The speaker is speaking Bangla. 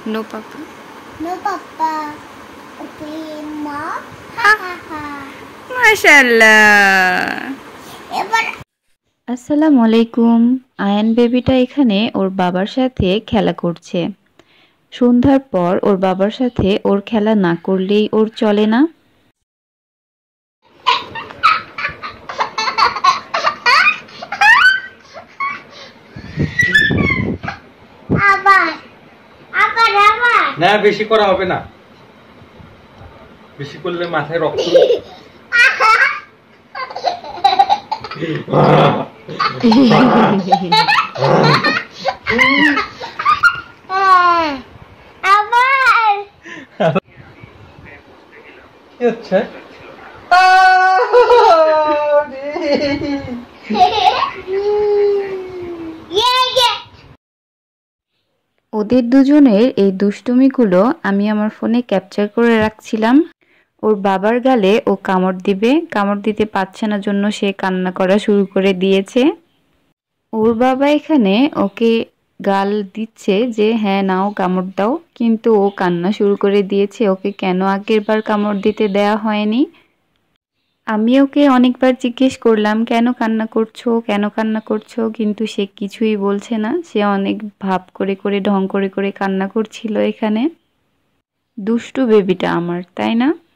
No papa. No papa. Okay, mom. Ha ha ha. মাশাআল্লাহ। এবার আসসালামু আলাইকুম। আয়ান বেবিটা এখানে ওর বাবার সাথে খেলা করছে। সন্ধ্যার পর ওর বাবার সাথে ওর খেলা না করলেই ওর চলে না। আবার আবার আবার না বেশি করা হবে না, বেশি করলে মাথায় রক্ত। আবার কি হচ্ছে? ওদের দুজনের এই দুষ্টুমিগুলো আমি আমার ফোনে ক্যাপচার করে রাখছিলাম। ওর বাবার গালে ও কামড় দিবে, কামড় দিতে পারছে না জন্য সে কান্না করা শুরু করে দিয়েছে। ওর বাবা এখানে ওকে গাল দিচ্ছে যে হ্যাঁ নাও কামড় দাও, কিন্তু ও কান্না শুরু করে দিয়েছে। ওকে কেন আগের বার কামড় দিতে দেয়া হয়নি। আমি ওকে অনেকবার জিজ্ঞেস করলাম কেন কান্না করছো, কেন কান্না করছো, কিন্তু সে কিছুই বলছে না। সে অনেক ভাব করে করে ঢং করে করে কান্না করছিল এখানে। দুষ্টু বেবিটা আমার, তাই না?